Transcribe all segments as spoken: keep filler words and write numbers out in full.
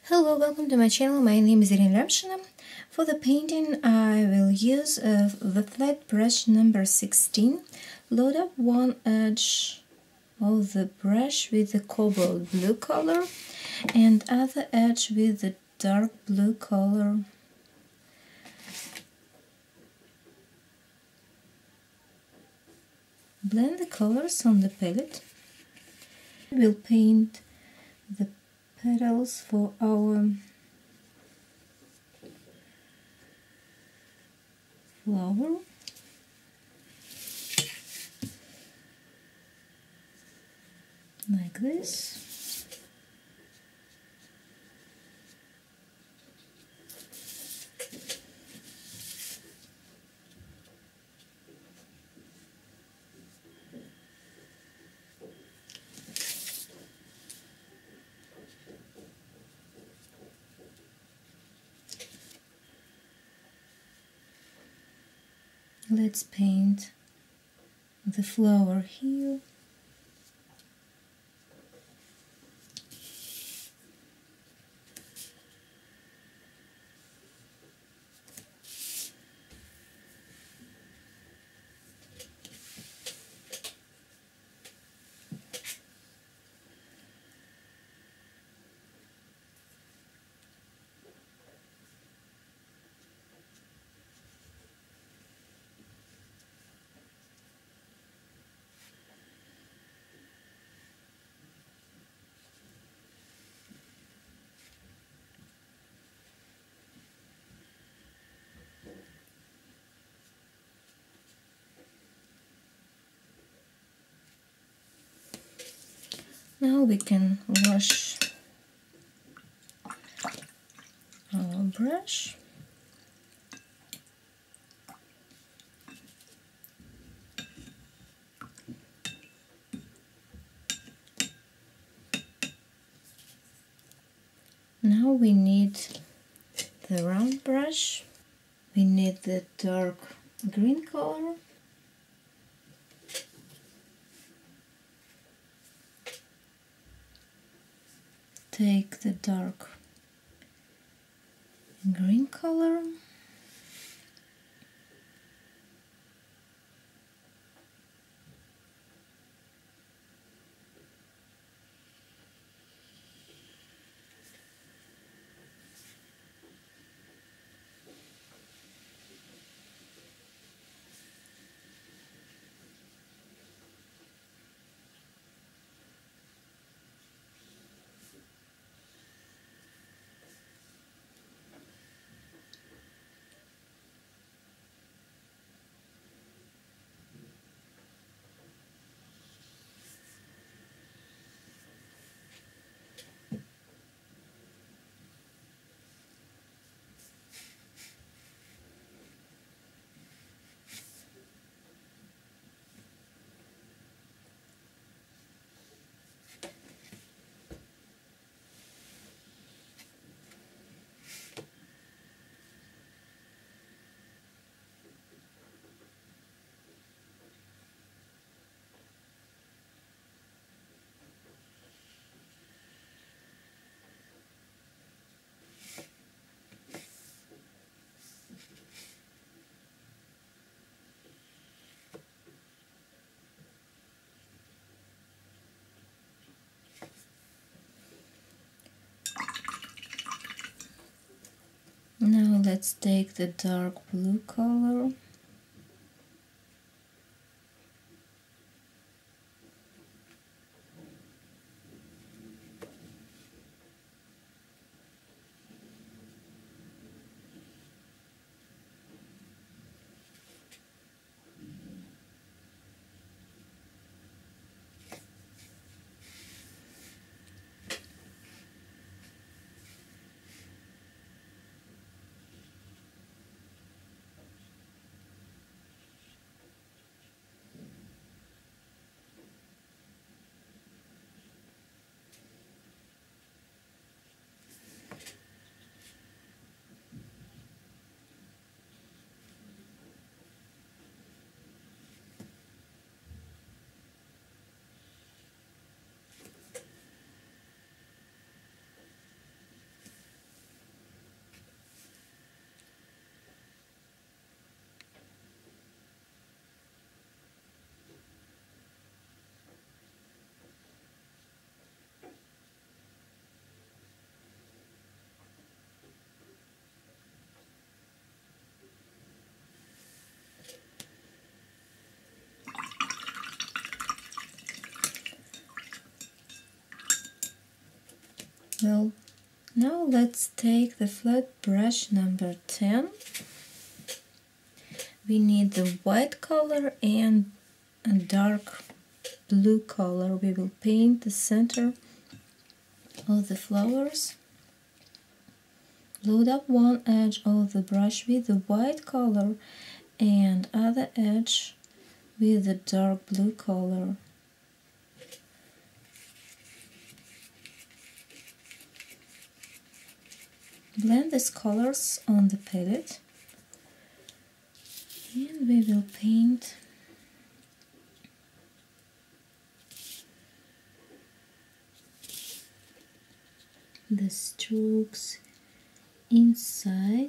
Hello, welcome to my channel. My name is Irina Lyamshina. For the painting I will use uh, the flat brush number sixteen. Load up one edge of the brush with the cobalt blue color and other edge with the dark blue color. Blend the colors on the palette. We'll paint the petals for our flower. Like this. Let's paint the flower here. Now we can wash our brush. Now we need the round brush. We need the dark green color. Take the dark green color. Now let's take the dark blue color. Well, now let's take the flat brush number ten. We need the white color and a dark blue color. We will paint the center of the flowers. Load up one edge of the brush with the white color and other edge with the dark blue color. Blend these colors on the palette and we will paint the strokes inside.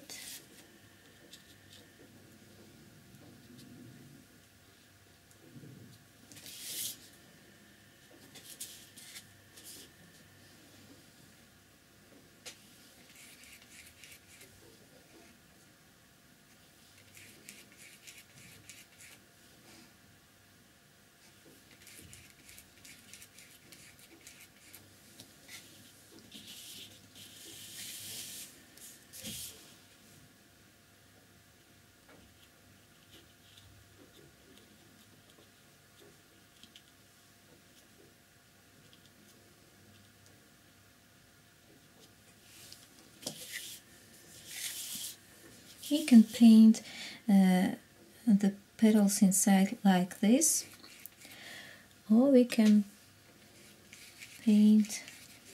We can paint uh, the petals inside like this, or we can paint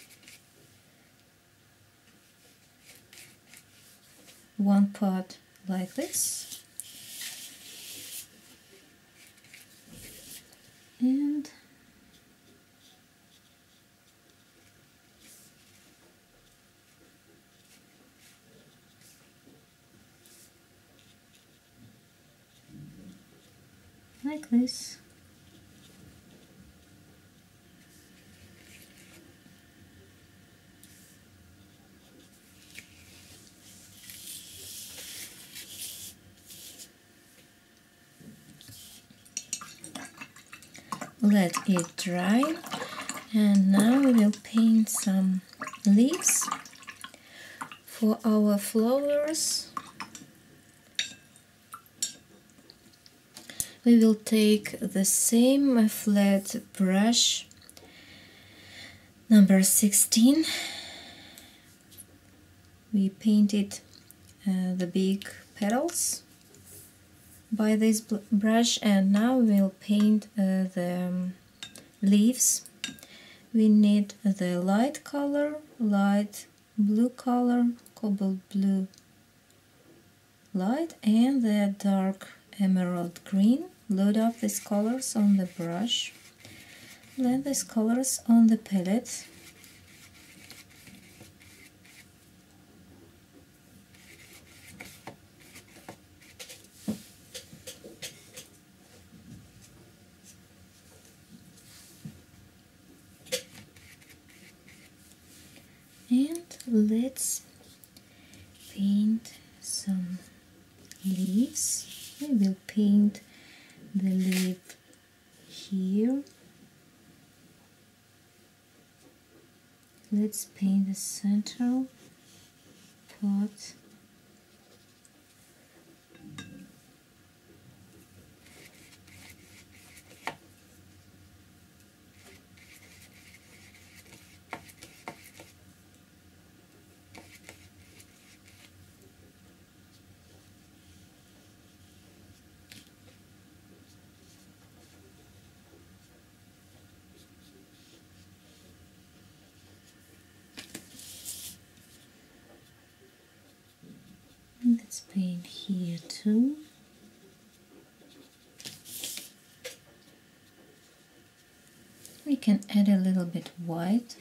one part like this and like this. Let it dry, and now we will paint some leaves for our flowers. We will take the same flat brush number sixteen. We painted uh, the big petals by this brush, and now we'll paint uh, the um, leaves. We need the light color, light blue color, cobalt blue light, and the dark emerald green. Load up these colors on the brush. Blend these colors on the palette. And let's paint some leaves. We will paint the leaf here. Let's paint the central part. Let's paint here too. We can add a little bit white.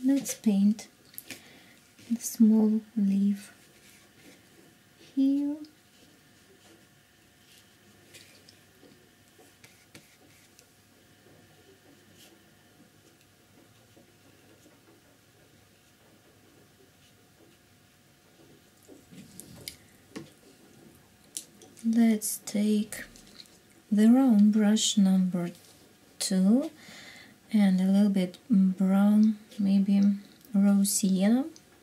let's paint the small leaf here. Let's take the round brush number two and a little bit brown, maybe rose sienna.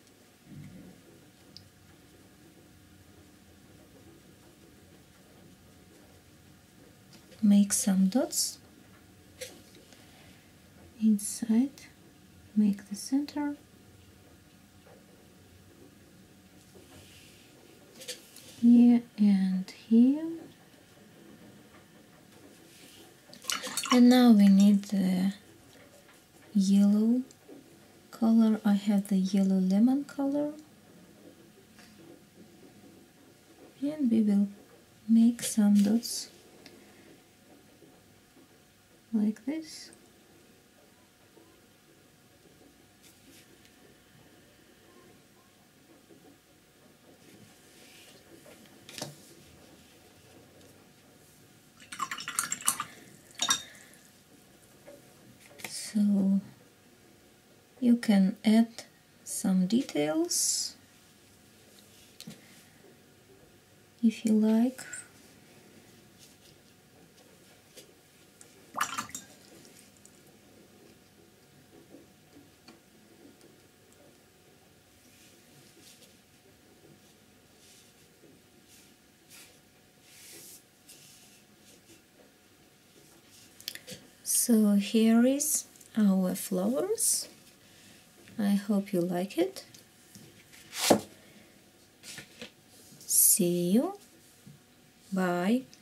Make some dots inside, make the center. Here and here. And now we need the yellow color. I have the yellow lemon color. And we will make some dots like this. So you can add some details if you like. So here is our flowers. I hope you like it. See you. Bye.